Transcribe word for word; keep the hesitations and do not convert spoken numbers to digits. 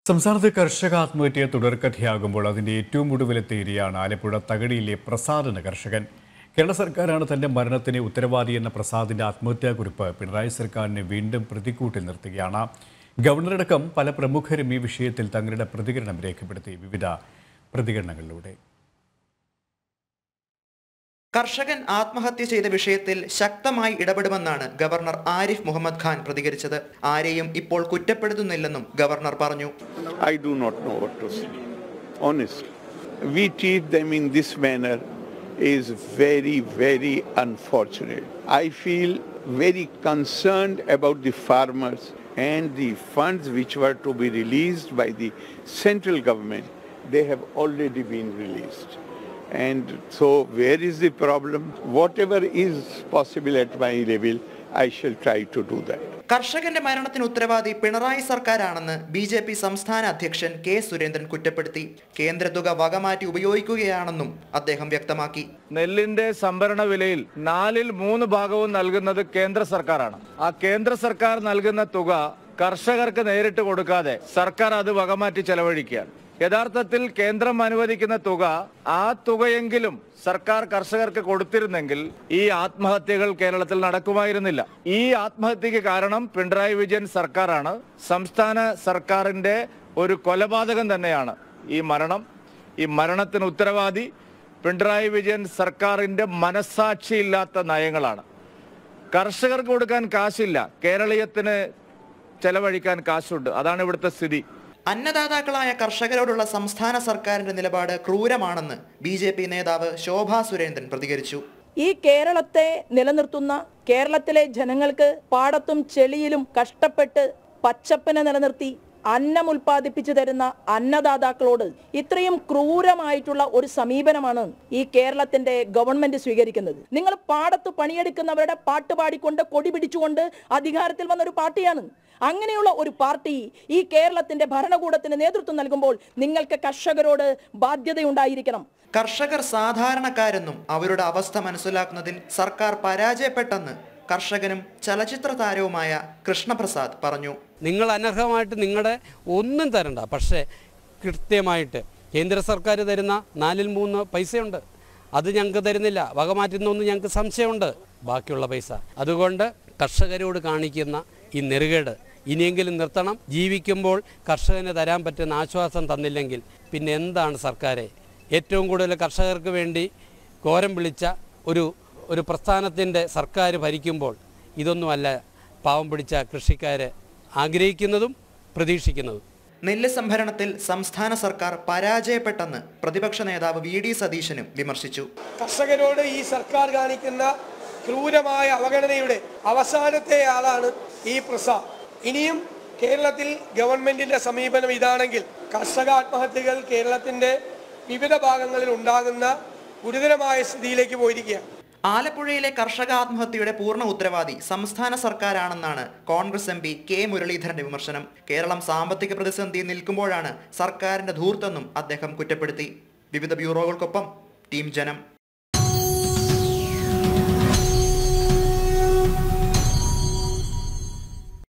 സംസ്ഥാനത്ത് കർഷക ആത്മഹത്യ തുടർക്കഥയാകുമ്പോൾ അതിന്റെ ഏറ്റവും ഒടുവിലെത്തിയിരിയാണ് ആലപ്പുഴ തകഴിയിലെ പ്രസാദ് എന്ന കർഷകൻ. കേരള സർക്കാരാണ് തന്റെ മരണത്തിന് ഉത്തരവാദിയെന്ന പ്രസാദിന്റെ ആത്മഹത്യാക്കുറിപ്പ് പിണറായി സർക്കാരിനെ വീണ്ടും പ്രതിക്കൂട്ടിൽ നിർത്തുകയാണ്. ഗവർണറടക്കം പല പ്രമുഖരും ഈ വിഷയത്തിൽ തങ്ങളുടെ പ്രതികരണം രേഖപ്പെടുത്തി. വിവിധ പ്രതികരണങ്ങളിലൂടെ കർഷകൻ ആത്മഹത്യ ചെയ്ത വിഷയത്തിൽ ശക്തമായി ഇടപെടുമെന്നാണ് ഗവർണർ ആരിഫ് മുഹമ്മദ് ഖാൻ പ്രതികരിച്ചത്. ആരെയും ഇപ്പോൾ കുറ്റപ്പെടുത്തുന്നില്ലെന്നും ഗവർണർ പറഞ്ഞു. I do not know what to say. Honestly, we treat them in this manner is very, very unfortunate. I feel very concerned about the farmers and the funds which were to be released by the central government. They have already been released. And so where is the problem? Whatever is possible at my level, I shall try to do that. കർഷകന്റെ മരണത്തിന് ഉത്തരവാദി പിണറായി സർക്കാരാണെന്ന് B J P സംസ്ഥാന അധ്യക്ഷൻ K Surendran കുറ്റപ്പെടുത്തി. കേന്ദ്ര തുക വകമാറ്റി ഉപയോഗിക്കുകയാണെന്നും അദ്ദേഹം വ്യക്തമാക്കി. നെല്ലിന്റെ സംഭരണ വിലയിൽ നാലിൽ മൂന്ന് ഭാഗവും നൽകുന്നത് കേന്ദ്ര സർക്കാരാണ്. ആ കേന്ദ്ര സർക്കാർ നൽകുന്ന തുക കർഷകർക്ക് നേരിട്ട് കൊടുക്കാതെ സർക്കാർ അത് വകമാറ്റി ചെലവഴിക്കുകയാണ്. യഥാർത്ഥത്തിൽ കേന്ദ്രം അനുവദിക്കുന്ന തുക ആ തുകയെങ്കിലും സർക്കാർ കർഷകർക്ക് കൊടുത്തിരുന്നെങ്കിൽ ഈ ആത്മഹത്യകൾ കേരളത്തിൽ നടക്കുമായിരുന്നില്ല. ഈ ആത്മഹത്യക്ക് കാരണം പിണറായി വിജയൻ സർക്കാരാണ്. സംസ്ഥാന സർക്കാരിന്റെ ഒരു കൊലപാതകം തന്നെയാണ് ഈ മരണം. ഈ മരണത്തിന് ഉത്തരവാദി പിണറായി വിജയൻ സർക്കാരിന്റെ മനസ്സാക്ഷിയില്ലാത്ത നയങ്ങളാണ്. കർഷകർക്ക് കൊടുക്കാൻ കാശില്ല, കേരളീയത്തിന് ചെലവഴിക്കാൻ കാശുണ്ട്. അതാണ് ഇവിടുത്തെ സ്ഥിതി. അന്നദാതാക്കളായ കർഷകരോടുള്ള സംസ്ഥാന സർക്കാരിന്റെ നിലപാട് ക്രൂരമാണെന്ന് ബി ജെ പി നേതാവ് ശോഭാ സുരേന്ദ്രൻ പ്രതികരിച്ചു. ഈ കേരളത്തെ നിലനിർത്തുന്ന, കേരളത്തിലെ ജനങ്ങൾക്ക് പാടത്തും ചെളിയിലും കഷ്ടപ്പെട്ട് പച്ചപ്പിനെ നിലനിർത്തി അന്നം ഉൽപ്പാദിപ്പിച്ചു തരുന്ന അന്നദാതാക്കളോട് ഇത്രയും ക്രൂരമായിട്ടുള്ള ഒരു സമീപനമാണ് ഈ കേരളത്തിന്റെ ഗവൺമെന്റ് സ്വീകരിക്കുന്നത്. നിങ്ങൾ പാടത്ത് പണിയെടുക്കുന്നവരുടെ പാട്ട് പാടിക്കൊണ്ട് കൊടി പിടിച്ചുകൊണ്ട് അധികാരത്തിൽ വന്ന ഒരു പാർട്ടിയാണ്. അങ്ങനെയുള്ള ഒരു പാർട്ടി ഈ കേരളത്തിന്റെ ഭരണകൂടത്തിന് നേതൃത്വം നൽകുമ്പോൾ നിങ്ങൾക്ക് കർഷകരോട് ബാധ്യതയുണ്ടായിരിക്കണം. കർഷകർ സാധാരണക്കാരെന്നും അവരുടെ അവസ്ഥ മനസ്സിലാക്കുന്നതിൽ സർക്കാർ പരാജയപ്പെട്ടെന്ന് കർഷകനും ചലച്ചിത്ര താരവുമായ കൃഷ്ണപ്രസാദ് പറഞ്ഞു. നിങ്ങൾ അനർഹമായിട്ട് നിങ്ങളുടെ ഒന്നും തരണ്ട, പക്ഷേ കൃത്യമായിട്ട് കേന്ദ്ര സർക്കാർ തരുന്ന നാലിൽ മൂന്ന് പൈസയുണ്ട്, അത് ഞങ്ങൾക്ക് തരുന്നില്ല. വകമാറ്റുന്നൊന്നും ഞങ്ങൾക്ക് സംശയമുണ്ട് ബാക്കിയുള്ള പൈസ. അതുകൊണ്ട് കർഷകരോട് കാണിക്കുന്ന ഈ നെറുകേട് ഇനിയെങ്കിലും നിർത്തണം. ജീവിക്കുമ്പോൾ കർഷകന് തരാൻ പറ്റുന്ന ആശ്വാസം തന്നില്ലെങ്കിൽ പിന്നെ എന്താണ് സർക്കാരെ? ഏറ്റവും കൂടുതൽ കർഷകർക്ക് വേണ്ടി ഘോരം വിളിച്ച ഒരു ഒരു പ്രസ്ഥാനത്തിൻ്റെ സർക്കാർ ഭരിക്കുമ്പോൾ ഇതൊന്നുമല്ല പാവം പിടിച്ച കൃഷിക്കാർ ആഗ്രഹിക്കുന്നതും പ്രതീക്ഷിക്കുന്നതും. നെല്ല് സംഭരണത്തിൽ സംസ്ഥാന സർക്കാർ പരാജയപ്പെട്ടെന്ന് പ്രതിപക്ഷ നേതാവ് വി ഡി സതീശനും വിമർശിച്ചു. കർഷകരോട് ഈ സർക്കാർ കാണിക്കുന്ന ക്രൂരമായ അവഗണനയുടെ അവസാനത്തെ ആളാണ് ഈ പ്രസാദ്. ഇനിയും കേരളത്തിൽ ഗവൺമെന്റിന്റെ സമീപനം ഇതാണെങ്കിൽ കർഷക ആത്മഹത്യകൾ കേരളത്തിന്റെ വിവിധ ഭാഗങ്ങളിൽ ഉണ്ടാകുന്ന ഗുരുതരമായ സ്ഥിതിയിലേക്ക് പോയിരിക്കുകയാണ്. ആലപ്പുഴയിലെ കർഷക ആത്മഹത്യയുടെ പൂർണ്ണ ഉത്തരവാദി സംസ്ഥാന സർക്കാരാണെന്നാണ് കോൺഗ്രസ് എം പി കെ മുരളീധരന്റെ വിമർശനം. കേരളം സാമ്പത്തിക പ്രതിസന്ധിയിൽ നിൽക്കുമ്പോഴാണ് സർക്കാരിന്റെ ധൂർത്തെന്നും അദ്ദേഹം കുറ്റപ്പെടുത്തി. വിവിധ ബ്യൂറോകൾക്കൊപ്പം ടീം ജനം.